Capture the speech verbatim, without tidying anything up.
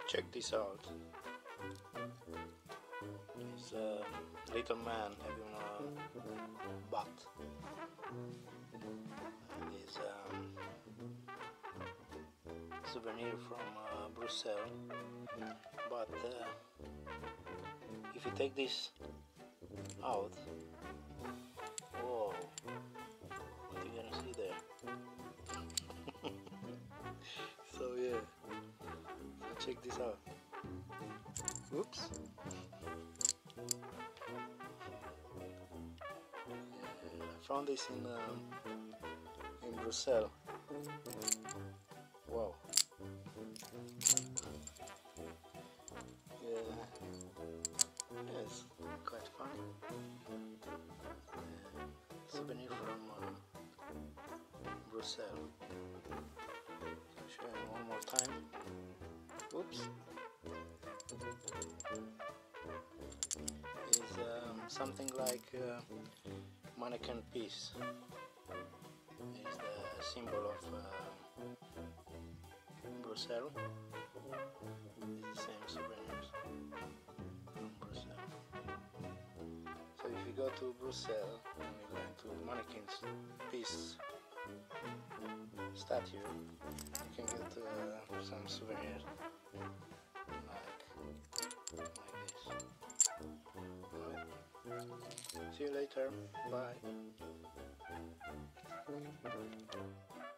Check this out. It's a little man having a butt. And it's um, souvenir from uh, Brussels. But uh, if you take this out, whoa, what are you gonna see there? So yeah, so check this out. Oops. Yeah, I found this in um, in Brussels. Wow. Yeah, yes, quite fun. Uh, souvenir from uh, Brussels. Show you one more time. Oops. Is um, something like uh, Manneken Pis. Is the symbol of uh, Brussels. It's the same souvenirs from Brussels. So if you go to Brussels and you're going to Manneken Pis statue, you can get uh, some souvenirs like, like this. Alright. See you later. Bye.